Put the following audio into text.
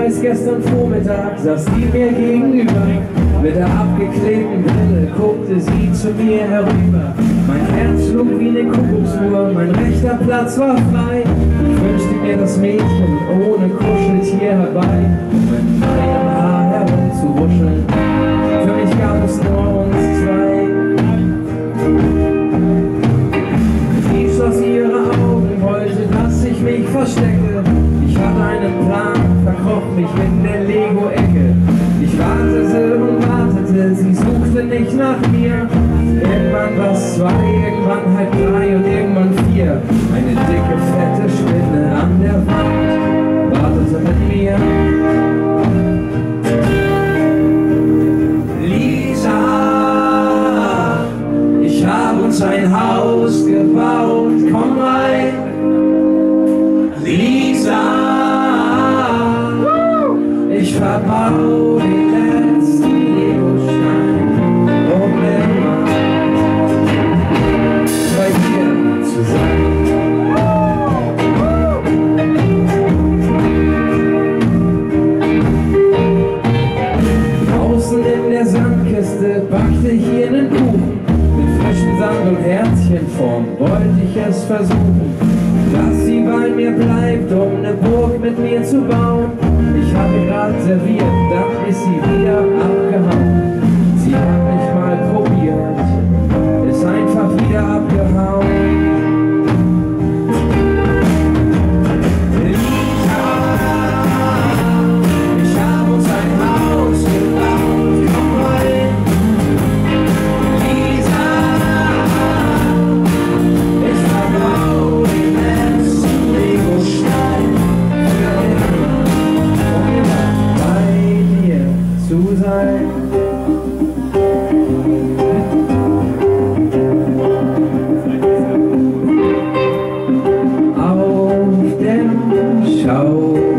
weiß, gestern Vormittag saß die mir gegenüber. Mit der abgeklebten Brille guckte sie zu mir herüber. Mein Herz schlug wie eine Kuckucksuhr, mein rechter Platz war frei. Ich wünschte mir das Mädchen ohne Kuscheltier herbei, um in meinem Haar herumzuwuscheln. Für mich gab es nur uns zwei. Sie schloss ihre Augen, wollte, dass ich mich verstecke. Ich hatte einen Plan, verkroch mich in der Lego-Ecke. Ich wartete und wartete, sie suchte nicht nach mir. Irgendwann war's 2, irgendwann halb 3 und irgendwann 4. Eine dicke, fette Spinne an der Wand wartete mit mir. Lisa, ich hab uns ein Haus gebaut, komm rein. Lisa, ich verbau den letzten Legostein, um immer bei dir zu sein. Draußen in der Sandkiste backte ich hier einen Kuchen. Mit frischen Sand und Herzchenform wollte ich es versuchen, dass sie bei mir bleibt, um eine Burg mit mir zu bauen. Ich hatte gerade serviert, dann ist sie wieder abgehauen. Sie hat mich mal probiert, ist einfach wieder abgehauen. Lisa, ich hab uns ein Haus gebaut, komm rein. Lisa, ich verbau den letzten Legostein für immer, um immer bei dir zu sein. Auf dem Schau